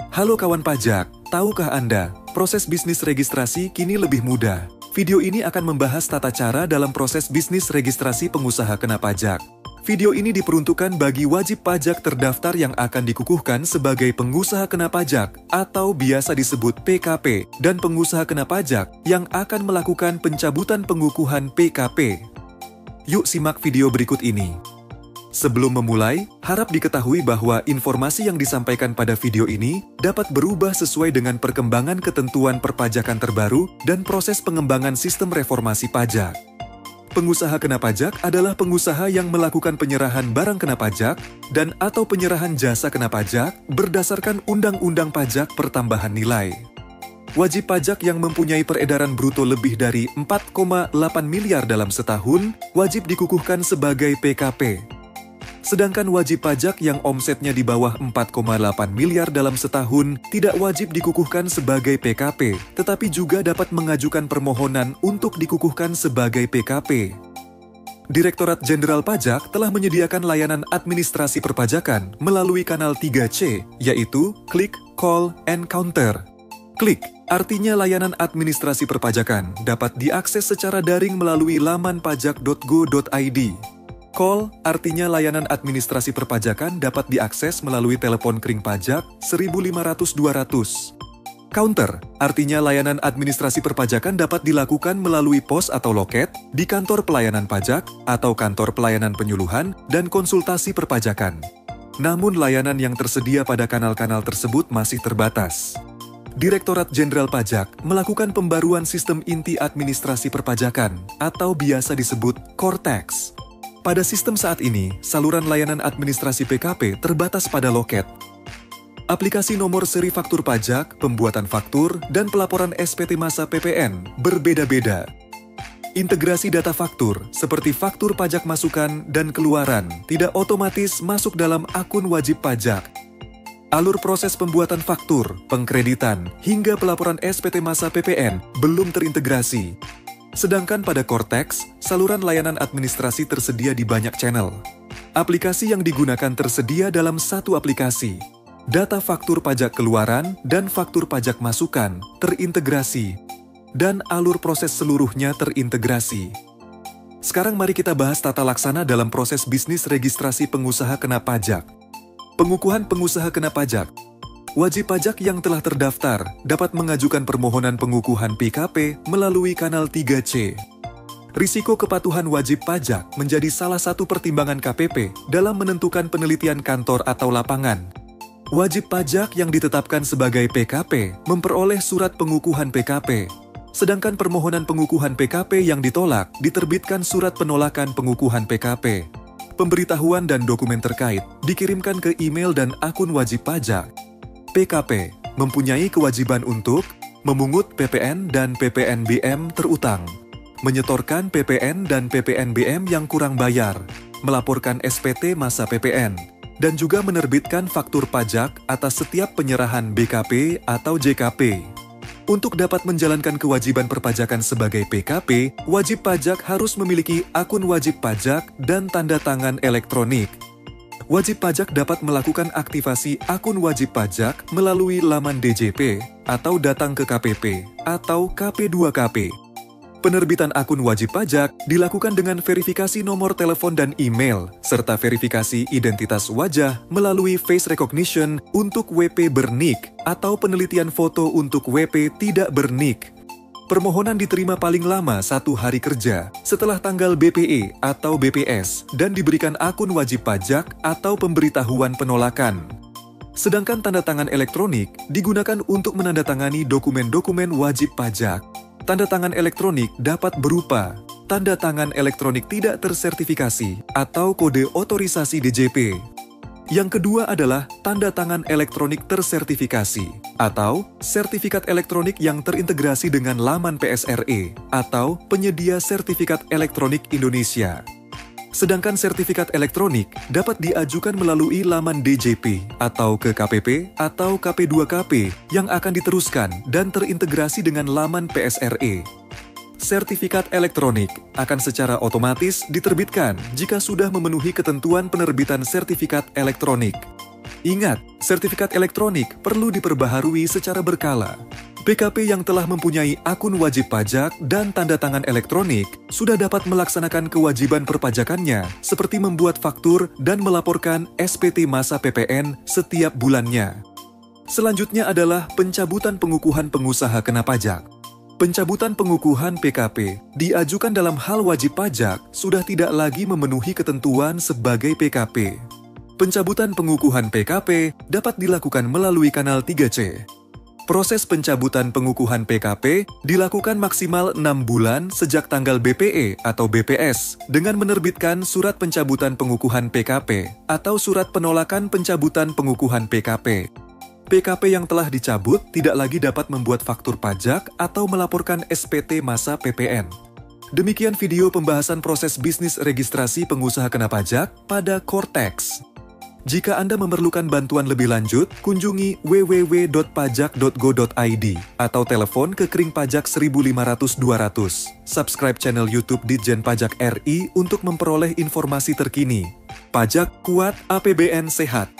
Halo kawan pajak, tahukah Anda, proses bisnis registrasi kini lebih mudah. Video ini akan membahas tata cara dalam proses bisnis registrasi pengusaha kena pajak. Video ini diperuntukkan bagi wajib pajak terdaftar yang akan dikukuhkan sebagai pengusaha kena pajak atau biasa disebut PKP dan pengusaha kena pajak yang akan melakukan pencabutan pengukuhan PKP. Yuk simak video berikut ini. Sebelum memulai, harap diketahui bahwa informasi yang disampaikan pada video ini dapat berubah sesuai dengan perkembangan ketentuan perpajakan terbaru dan proses pengembangan sistem reformasi pajak. Pengusaha kena pajak adalah pengusaha yang melakukan penyerahan barang kena pajak dan atau penyerahan jasa kena pajak berdasarkan Undang-Undang Pajak Pertambahan Nilai. Wajib pajak yang mempunyai peredaran bruto lebih dari 4,8 miliar dalam setahun wajib dikukuhkan sebagai PKP. Sedangkan wajib pajak yang omsetnya di bawah 4,8 miliar dalam setahun tidak wajib dikukuhkan sebagai PKP, tetapi juga dapat mengajukan permohonan untuk dikukuhkan sebagai PKP. Direktorat Jenderal Pajak telah menyediakan layanan administrasi perpajakan melalui kanal 3C, yaitu Klik, Call, and Counter. Klik artinya layanan administrasi perpajakan dapat diakses secara daring melalui laman pajak.go.id. Call artinya layanan administrasi perpajakan dapat diakses melalui telepon kering pajak 1500-200. Counter artinya layanan administrasi perpajakan dapat dilakukan melalui pos atau loket di kantor pelayanan pajak atau kantor pelayanan penyuluhan dan konsultasi perpajakan. Namun layanan yang tersedia pada kanal-kanal tersebut masih terbatas. Direktorat Jenderal Pajak melakukan pembaruan sistem inti administrasi perpajakan atau biasa disebut Core Tax. Pada sistem saat ini, saluran layanan administrasi PKP terbatas pada loket. Aplikasi nomor seri faktur pajak, pembuatan faktur, dan pelaporan SPT masa PPN berbeda-beda. Integrasi data faktur, seperti faktur pajak masukan dan keluaran, tidak otomatis masuk dalam akun wajib pajak. Alur proses pembuatan faktur, pengkreditan, hingga pelaporan SPT masa PPN belum terintegrasi. Sedangkan pada Core Tax, saluran layanan administrasi tersedia di banyak channel. Aplikasi yang digunakan tersedia dalam satu aplikasi. Data faktur pajak keluaran dan faktur pajak masukan terintegrasi, dan alur proses seluruhnya terintegrasi. Sekarang mari kita bahas tata laksana dalam proses bisnis registrasi pengusaha kena pajak. Pengukuhan pengusaha kena pajak. Wajib pajak yang telah terdaftar dapat mengajukan permohonan pengukuhan PKP melalui kanal 3C. Risiko kepatuhan wajib pajak menjadi salah satu pertimbangan KPP dalam menentukan penelitian kantor atau lapangan. Wajib pajak yang ditetapkan sebagai PKP memperoleh surat pengukuhan PKP, sedangkan permohonan pengukuhan PKP yang ditolak diterbitkan surat penolakan pengukuhan PKP. Pemberitahuan dan dokumen terkait dikirimkan ke email dan akun wajib pajak. PKP mempunyai kewajiban untuk memungut PPN dan PPNBM terutang, menyetorkan PPN dan PPNBM yang kurang bayar, melaporkan SPT masa PPN, dan juga menerbitkan faktur pajak atas setiap penyerahan BKP atau JKP. Untuk dapat menjalankan kewajiban perpajakan sebagai PKP, wajib pajak harus memiliki akun wajib pajak dan tanda tangan elektronik. Wajib pajak dapat melakukan aktivasi akun wajib pajak melalui laman DJP atau datang ke KPP atau KP2KP. Penerbitan akun wajib pajak dilakukan dengan verifikasi nomor telepon dan email, serta verifikasi identitas wajah melalui face recognition untuk WP bernik atau penelitian foto untuk WP tidak bernik. Permohonan diterima paling lama 1 hari kerja setelah tanggal BPE atau BPS dan diberikan akun wajib pajak atau pemberitahuan penolakan. Sedangkan tanda tangan elektronik digunakan untuk menandatangani dokumen-dokumen wajib pajak. Tanda tangan elektronik dapat berupa tanda tangan elektronik tidak tersertifikasi atau kode otorisasi DJP. Yang kedua adalah tanda tangan elektronik tersertifikasi atau sertifikat elektronik yang terintegrasi dengan laman PSRE atau penyedia sertifikat elektronik Indonesia. Sedangkan sertifikat elektronik dapat diajukan melalui laman DJP atau ke KPP atau KP2KP yang akan diteruskan dan terintegrasi dengan laman PSRE. Sertifikat elektronik akan secara otomatis diterbitkan jika sudah memenuhi ketentuan penerbitan sertifikat elektronik. Ingat, sertifikat elektronik perlu diperbaharui secara berkala. PKP yang telah mempunyai akun wajib pajak dan tanda tangan elektronik sudah dapat melaksanakan kewajiban perpajakannya seperti membuat faktur dan melaporkan SPT masa PPN setiap bulannya. Selanjutnya adalah pencabutan pengukuhan pengusaha kena pajak. Pencabutan pengukuhan PKP diajukan dalam hal wajib pajak sudah tidak lagi memenuhi ketentuan sebagai PKP. Pencabutan pengukuhan PKP dapat dilakukan melalui kanal 3C. Proses pencabutan pengukuhan PKP dilakukan maksimal 6 bulan sejak tanggal BPE atau BPS dengan menerbitkan surat pencabutan pengukuhan PKP atau surat penolakan pencabutan pengukuhan PKP. PKP yang telah dicabut tidak lagi dapat membuat faktur pajak atau melaporkan SPT masa PPN. Demikian video pembahasan proses bisnis registrasi pengusaha kena pajak pada Cortex. Jika Anda memerlukan bantuan lebih lanjut, kunjungi www.pajak.go.id atau telepon ke Kering Pajak 1500-200. Subscribe channel YouTube Ditjen Pajak RI untuk memperoleh informasi terkini. Pajak kuat, APBN sehat.